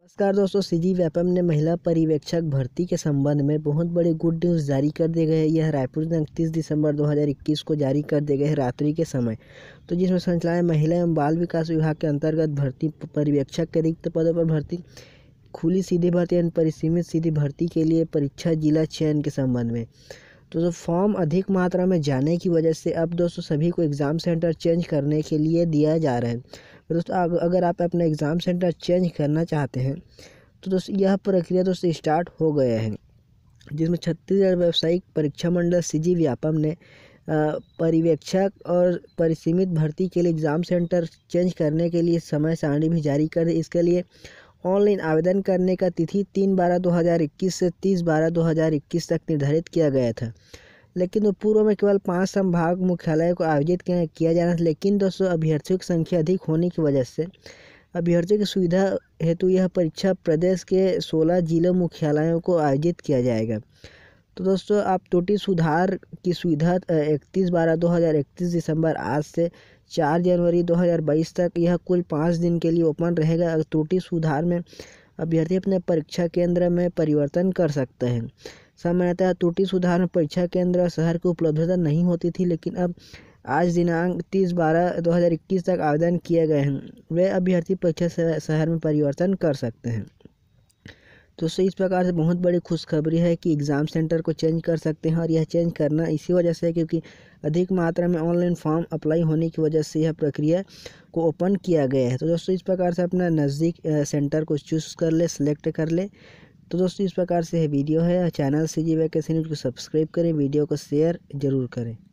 नमस्कार दोस्तों, सीजी व्यापम ने महिला पर्यवेक्षक भर्ती के संबंध में बहुत बड़ी गुड न्यूज़ जारी कर दी गई है। यह रायपुर में 29 दिसंबर 2021 को जारी कर दी गई है रात्रि के समय। तो जिसमें संचालय महिला एवं बाल विकास विभाग के अंतर्गत भर्ती पर्यवेक्षक के रिक्त पदों पर भर्ती, खुली सीधी भर्ती एवं परिसीमित सीधी भर्ती के लिए परीक्षा जिला चयन के संबंध में। तो फॉर्म अधिक मात्रा में जाने की वजह से अब दोस्तों सभी को एग्ज़ाम सेंटर चेंज करने के लिए दिया जा रहा है। दोस्तों अगर आप अपना एग्ज़ाम सेंटर चेंज करना चाहते हैं तो दोस्तों यह प्रक्रिया दोस्तों स्टार्ट हो गया है, जिसमें छत्तीसगढ़ व्यावसायिक परीक्षा मंडल सीजी व्यापम ने पर्यवेक्षक और परिसीमित भर्ती के लिए एग्ज़ाम सेंटर चेंज करने के लिए समय सारणी भी जारी कर दी। इसके लिए ऑनलाइन आवेदन करने का तिथि 3/12/2021 से 30/12/2021 तक निर्धारित किया गया था, लेकिन पूर्व में केवल 5 संभाग मुख्यालय को आयोजित किया जाना था। लेकिन दोस्तों अभ्यर्थियों की संख्या अधिक होने की वजह से अभ्यर्थियों की सुविधा हेतु यह परीक्षा प्रदेश के 16 जिला मुख्यालयों को आयोजित किया जाएगा। तो दोस्तों आप त्रुटि सुधार की सुविधा 31/12/2021 दिसंबर आज से 4 जनवरी 2022 तक यह कुल 5 दिन के लिए ओपन रहेगा। त्रुटि सुधार में अभ्यर्थी अपने परीक्षा केंद्र में परिवर्तन कर सकते हैं। सामान्यतः त्रुटि सुधार में परीक्षा केंद्र शहर की उपलब्धता नहीं होती थी, लेकिन अब आज दिनांक 30/12/2021 तक आवेदन किए गए हैं वे अभ्यर्थी परीक्षा शहर में परिवर्तन कर सकते हैं। तो इस प्रकार से बहुत बड़ी खुशखबरी है कि एग्ज़ाम सेंटर को चेंज कर सकते हैं, और यह चेंज करना इसी वजह से है क्योंकि अधिक मात्रा में ऑनलाइन फॉर्म अप्लाई होने की वजह से यह प्रक्रिया को ओपन किया गया है। तो दोस्तों इस प्रकार से अपना नज़दीक सेंटर को चूज़ कर ले, सेलेक्ट कर ले। तो दोस्तों इस प्रकार से वीडियो है। चैनल सीजी वैकेंसी न्यूज़ को सब्सक्राइब करें, वीडियो को शेयर जरूर करें।